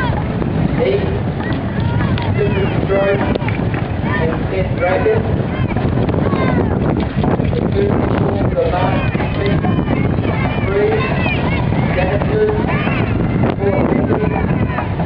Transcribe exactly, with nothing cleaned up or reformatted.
eight Super Destroyers and Pendragons. The good people of the last six, three DASzlers, four Regattas,